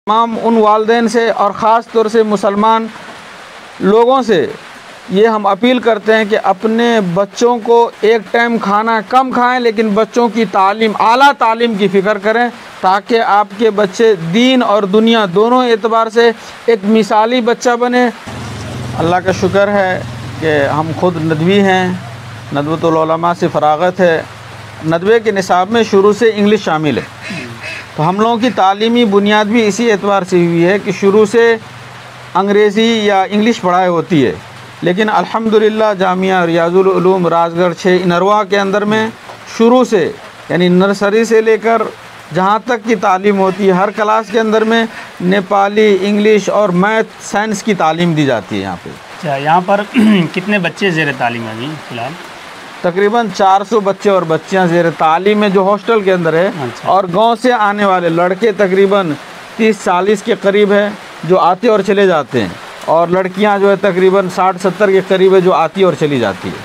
तमाम उन वालिदैन से और ख़ास तौर से मुसलमान लोगों से ये हम अपील करते हैं कि अपने बच्चों को एक टाइम खाना कम खाएं, लेकिन बच्चों की तालीम, आला तालीम की फ़िक्र करें, ताकि आपके बच्चे दीन और दुनिया दोनों एतबार से एक मिसाली बच्चा बने। अल्लाह का शुक्र है कि हम खुद नदवी हैं, नदवतुल उलमा से फ़राग़त है। नदवे के निसाब में शुरू से इंग्लिश शामिल है, तो हम लोगों की तालीमी बुनियाद भी इसी एतबार से हुई है कि शुरू से अंग्रेज़ी या इंग्लिश पढ़ाई होती है। लेकिन अल्हम्दुलिल्लाह जामिया रियाजुल उलूम राजगढ़ 6 इनरवा के अंदर में शुरू से, यानी नर्सरी से लेकर जहाँ तक की तालीम होती है, हर क्लास के अंदर में नेपाली, इंग्लिश और मैथ साइंस की तालीम दी जाती है यहाँ पे। अच्छा, यहाँ पर कितने बच्चे ज़ेर तालीम हैं अभी फ़िलहाल? तकरीबन 400 बच्चे और बच्चियाँ ज़ेर तालीम में जो हॉस्टल के अंदर है। अच्छा। और गांव से आने वाले लड़के तकरीबन 30-40 के करीब है जो आते और चले जाते हैं, और लड़कियां जो है तकरीबन 60-70 के करीब है जो आती और चली जाती है।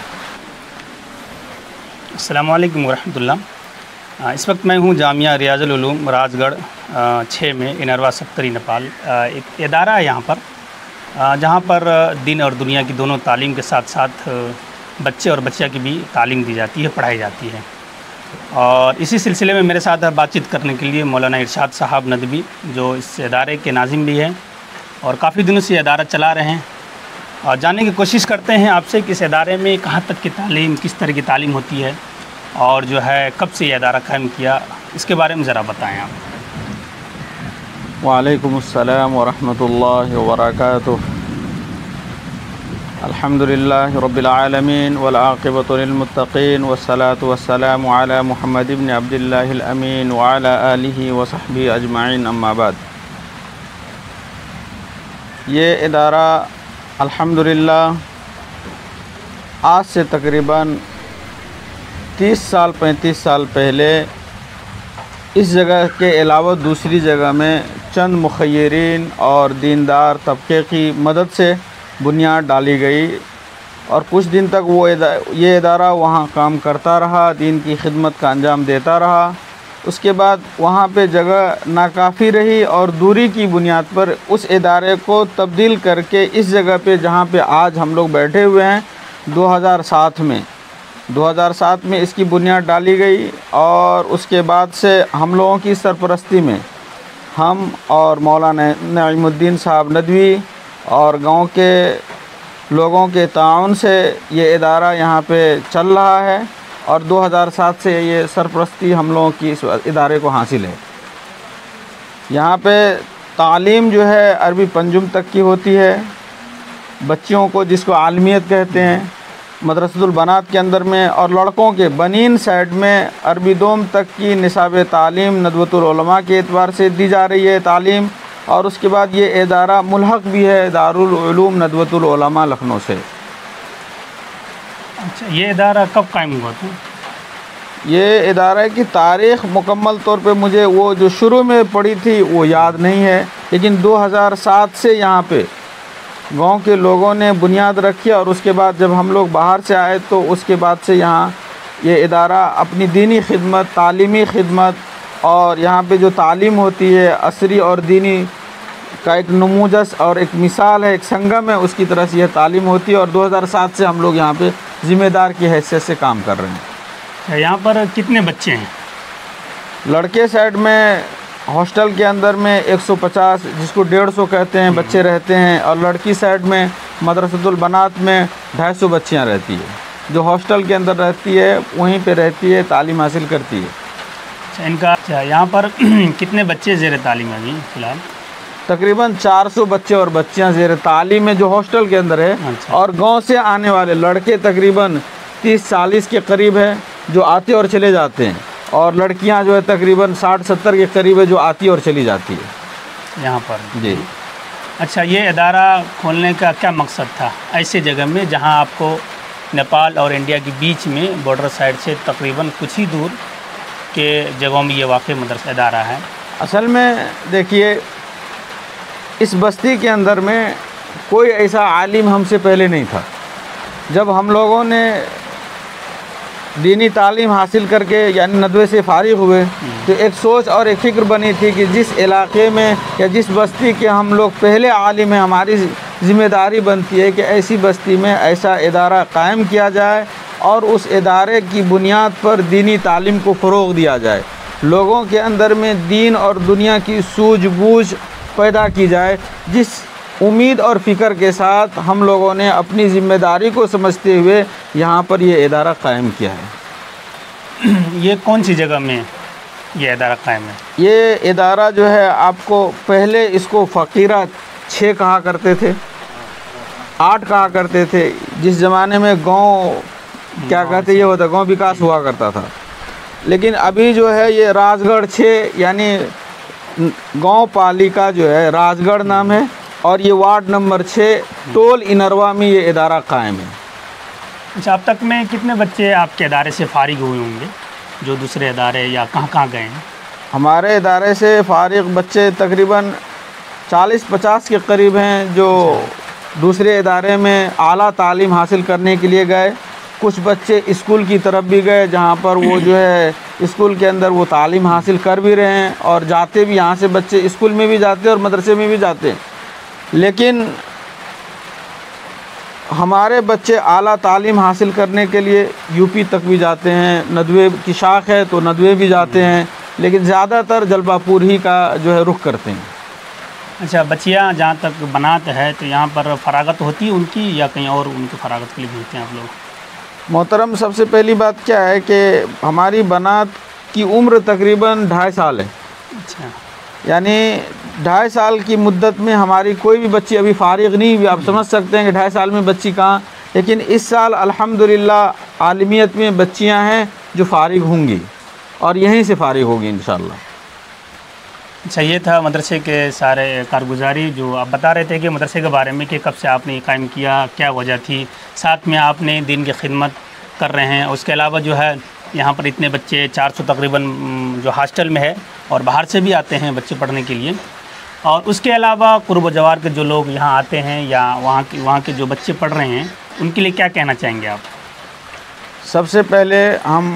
अस्सलामु अलैकुम वरहमतुल्लाह। इस वक्त मैं हूँ जामिया रियाजुल उलूम राजगढ़ 6 में इनरवा सप्तरी नेपाल। एक इदारा है यहाँ पर जहाँ पर दिन और दुनिया की दोनों तालीम के साथ साथ बच्चे और बच्चियाँ की भी तालीम दी जाती है, पढ़ाई जाती है। और इसी सिलसिले में मेरे साथ बातचीत करने के लिए मौलाना इरशाद साहब नदवी, जो इस इदारे के नाज़िम भी हैं और काफ़ी दिनों से इदारा चला रहे हैं, और जानने की कोशिश करते हैं आपसे कि इस इदारे में कहाँ तक की तालीम, किस तरह की तालीम होती है, और जो है कब से ये इदारा कायम किया, इसके बारे में ज़रा बताएँ आप। वालेकुमुस्सलाम वरहमतुल्लाहि वबरकातुहू। अल्हम्दुलिल्लाहि रब्बिल आलमीन वल आक़िबतु लिल मुत्तक़ीन वस्सलातु वस्सलामु अला मुहम्मद इब्न अब्दिल्लाहिल अमीन व अला आलिहि व सहबिहि अजमाइन, अम्मा बाद। ये इदारा अल्हम्दुलिल्लाह आज से तकरीबन 30-35 साल पहले इस जगह के अलावा दूसरी जगह में चंद मुखय्यरीन और दीनदार तबके की मदद से बुनियाद डाली गई, और कुछ दिन तक ये इदारा वहाँ काम करता रहा, दीन की खिदमत का अंजाम देता रहा। उसके बाद वहाँ पे जगह नाकाफ़ी रही और दूरी की बुनियाद पर उस इदारे को तब्दील करके इस जगह पे जहाँ पे आज हम लोग बैठे हुए हैं 2007 में इसकी बुनियाद डाली गई। और उसके बाद से हम लोगों की सरपरस्ती में हम और मौलाना नईमुद्दीन साहब नदवी और गांव के लोगों के ताउन से ये इदारा यहाँ पे चल रहा है, और 2007 से ये सरपरस्ती हम लोगों की इस इदारे को हासिल है। यहाँ पे तालीम जो है अरबी पंजुम तक की होती है बच्चियों को, जिसको आलमियत कहते हैं, मदरसतुल बनात के अंदर में, और लड़कों के बनीन साइड में अरबी दोम तक की निसाब तालीम नदवतुल उलमा के एतबार से दी जा रही है तालीम। और उसके बाद ये इदारा मुल्हक भी है दारुल उलूम नदवतुल उलमा लखनऊ से। अच्छा, ये इदारा कब कायम हुआ था? ये इदारा की तारीख़ मुकम्मल तौर पे मुझे वो जो शुरू में पड़ी थी वो याद नहीं है, लेकिन 2007 से यहाँ पे गांव के लोगों ने बुनियाद रखी, और उसके बाद जब हम लोग बाहर से आए तो उसके बाद से यहाँ ये इदारा अपनी दीनी खिदमत, तालीमी खिदमत, और यहाँ पे जो तालीम होती है असरी और दीनी का एक नमूजस और एक मिसाल है, एक संगम है, उसकी तरह से यह तालीम होती है। और 2007 से हम लोग यहाँ पे ज़िम्मेदार की हैसियत से काम कर रहे हैं। यहाँ पर कितने बच्चे हैं? लड़के साइड में हॉस्टल के अंदर में 150, जिसको 150 कहते हैं, बच्चे रहते हैं, और लड़की साइड में मदरसतुल बनात में 250 बच्चियाँ रहती है, जो हॉस्टल के अंदर रहती है, वहीं पे रहती है, तालीम हासिल करती है। अच्छा, यहाँ पर कितने बच्चे ज़ेर तालीम हैं अभी फ़िलहाल? तकरीबन 400 बच्चे और बच्चियाँ ज़ेर तालीम में जो हॉस्टल के अंदर है। अच्छा। और गांव से आने वाले लड़के तकरीबन 30-40 के करीब है जो आते और चले जाते हैं, और लड़कियां जो है तकरीबन 60-70 के करीब है जो आती और चली जाती है यहाँ पर। जी। अच्छा, ये इदारा खोलने का क्या मकसद था ऐसे जगह में जहाँ आपको नेपाल और इंडिया के बीच में बॉर्डर साइड से तकरीबन कुछ ही दूर के जगहों में ये वाक़ मदरसा इदारा है? असल में देखिए, इस बस्ती के अंदर में कोई ऐसा आलिम हमसे पहले नहीं था। जब हम लोगों ने दीनी तालीम हासिल करके यानी नदवे से फारिग हुए तो एक सोच और एक फ़िक्र बनी थी कि जिस इलाके में या जिस बस्ती के हम लोग पहले आलिम हैं, हमारी ज़िम्मेदारी बनती है कि ऐसी बस्ती में ऐसा इदारा कायम किया जाए और उस इदारे की बुनियाद पर दीनी तालीम को फ़रोग़ दिया जाए, लोगों के अंदर में दीन और दुनिया की सूझबूझ पैदा की जाए। जिस उम्मीद और फ़िक्र के साथ हम लोगों ने अपनी ज़िम्मेदारी को समझते हुए यहाँ पर ये इदारा कायम किया है। ये कौन सी जगह में ये इदारा कायम है? ये इदारा जो है आपको पहले इसको फ़कीरा 6 कहा करते थे, 8 कहा करते थे। जिस ज़माने में गांव क्या कहते ये होता, गांव विकास हुआ करता था, लेकिन अभी जो है ये राजगढ़ 6 यानी गांव पालिका जो है राजगढ़ नाम है और ये वार्ड नंबर 6 टोल इनरवा में ये इदारा कायम है। अच्छा, अब तक में कितने बच्चे आपके इदारे से फारिग हुए होंगे जो दूसरे इदारे या कहाँ गए हैं? हमारे इदारे से फारिग बच्चे तकरीबन 40-50 के करीब हैं जो दूसरे इदारे में आला तालीम हासिल करने के लिए गए। कुछ बच्चे स्कूल की तरफ भी गए जहाँ पर वो जो है स्कूल के अंदर वो तालीम हासिल कर भी रहे हैं और जाते भी, यहाँ से बच्चे स्कूल में भी जाते हैं और मदरसे में भी जाते हैं। लेकिन हमारे बच्चे आला तालीम हासिल करने के लिए यूपी तक भी जाते हैं, नदवे की शाख है तो नदवे भी जाते हैं, लेकिन ज़्यादातर जलपापुर ही का जो है रुख करते हैं। अच्छा, बच्चियाँ जहाँ तक बनात है तो यहाँ पर फरागत होती है उनकी या कहीं और उनकी फरागत के लिए भेजते हैं आप लोग? मोहतरम, सबसे पहली बात क्या है कि हमारी बनात की उम्र तकरीबन 2.5 साल है। अच्छा, यानी 2.5 साल की मुद्दत में हमारी कोई भी बच्ची अभी फारिग नहीं हुई। आप समझ सकते हैं कि 2.5 साल में बच्ची कहाँ, लेकिन इस साल अल्हम्दुलिल्लाह आलिमियत में बच्चियाँ हैं जो फारिग होंगी और यहीं से फारिग होगी इंशाअल्लाह। अच्छा, ये था मदरसे के सारे कारगुजारी जो आप बता रहे थे कि मदरसे के बारे में कि कब से आपने कायम किया, क्या वजह थी, साथ में आपने दिन की खिदमत कर रहे हैं। उसके अलावा जो है यहाँ पर इतने बच्चे 400 तकरीबन जो हॉस्टल में है और बाहर से भी आते हैं बच्चे पढ़ने के लिए, और उसके अलावा कुर्ब जवार के जो लोग यहाँ आते हैं या वहाँ के जो बच्चे पढ़ रहे हैं उनके लिए क्या कहना चाहेंगे आप? सबसे पहले हम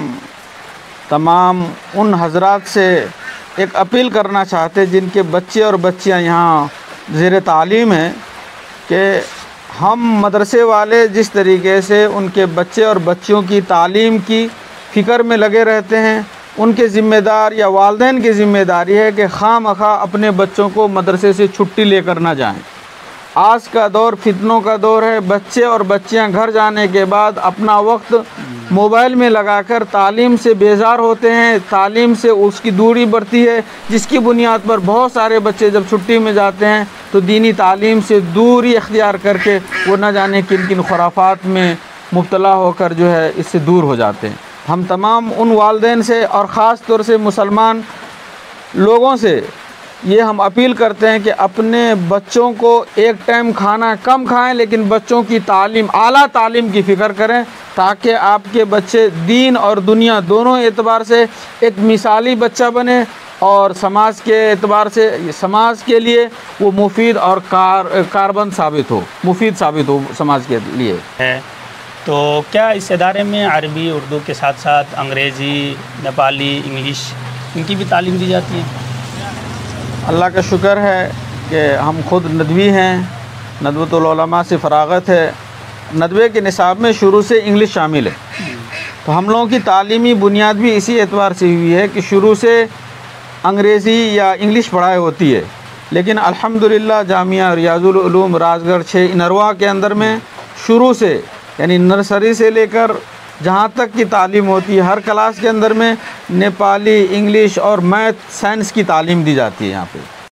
तमाम उन हजरात से एक अपील करना चाहते जिनके बच्चे और बच्चियाँ यहाँ ज़ेर तालीम हैं कि हम मदरसे वाले जिस तरीके से उनके बच्चे और बच्चियों की तालीम की फ़िक्र में लगे रहते हैं, उनके ज़िम्मेदार या वालिदैन की ज़िम्मेदारी है कि खामखा अपने बच्चों को मदरसे से छुट्टी लेकर ना जाएं। आज का दौर फितनों का दौर है। बच्चे और बच्चियां घर जाने के बाद अपना वक्त मोबाइल में लगाकर तालीम से बेजार होते हैं, तालीम से उसकी दूरी बढ़ती है, जिसकी बुनियाद पर बहुत सारे बच्चे जब छुट्टी में जाते हैं तो दीनी तालीम से दूरी इख्तियार करके वो न जाने किन किन खुराफात में मुब्तला होकर जो है इससे दूर हो जाते हैं। हम तमाम उन वालिदैन से और ख़ास तौर से मुसलमान लोगों से ये हम अपील करते हैं कि अपने बच्चों को एक टाइम खाना कम खाएं, लेकिन बच्चों की तालीम, आला तालीम की फ़िक्र करें ताकि आपके बच्चे दीन और दुनिया दोनों एतबार से एक मिसाली बच्चा बने और समाज के एतबार से समाज के लिए वो मुफीद और कारबंद साबित हो, मुफीद साबित हो समाज के लिए है। तो क्या इस इदारे में अरबी उर्दू के साथ साथ अंग्रेज़ी, नेपाली, इंग्लिश इनकी भी तालीम दी जाती है? अल्लाह का शुक्र है कि हम खुद नदवी हैं, नदवतुल उलमा से फ़रागत है। नदवे के निसाब में शुरू से इंग्लिश शामिल है, तो हम लोगों की तालीमी बुनियाद भी इसी एतबार से हुई है कि शुरू से अंग्रेज़ी या इंग्लिश पढ़ाई होती है। लेकिन अल्हम्दुलिल्लाह जामिया रियाजुल उलूम राजगढ़ 6 इनरवा के अंदर में शुरू से यानी नर्सरी से लेकर जहाँ तक की तालीम होती है, हर क्लास के अंदर में नेपाली, इंग्लिश और मैथ, साइंस की तालीम दी जाती है यहाँ पे।